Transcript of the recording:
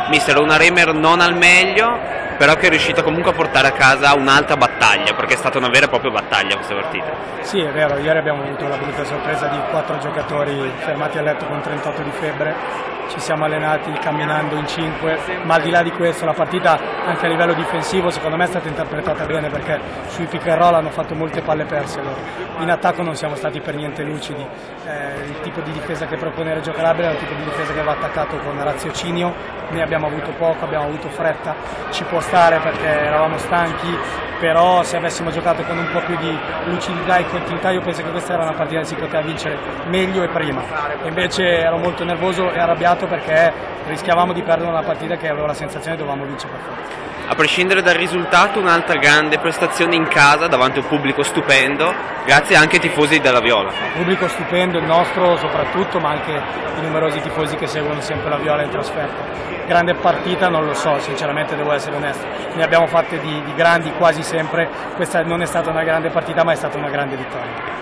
mister, una Remer non al meglio, però che è riuscita comunque a portare a casa un'altra battaglia, perché è stata una vera e propria battaglia questa partita. Sì, è vero, ieri abbiamo avuto la brutta sorpresa di 4 giocatori fermati a letto con 38 di febbre. Ci siamo allenati camminando in 5, ma al di là di questo la partita anche a livello difensivo secondo me è stata interpretata bene, perché sui pick and roll hanno fatto molte palle perse loro. In attacco non siamo stati per niente lucidi, il tipo di difesa che propone Reggio Calabria è un tipo di difesa che va attaccato con raziocinio, ne abbiamo avuto poco, abbiamo avuto fretta, ci può stare perché eravamo stanchi, però se avessimo giocato con un po' più di lucidità e continuità io penso che questa era una partita che si poteva vincere meglio e prima, e invece ero molto nervoso e arrabbiato perché rischiavamo di perdere una partita che avevo la sensazione che dovevamo vincere per forza. A prescindere dal risultato, un'altra grande prestazione in casa davanti a un pubblico stupendo, grazie anche ai tifosi della Viola. Un pubblico stupendo, il nostro soprattutto, ma anche i numerosi tifosi che seguono sempre la Viola in trasferta. Grande partita non lo so, sinceramente devo essere onesto, ne abbiamo fatte di grandi quasi sempre, questa non è stata una grande partita ma è stata una grande vittoria.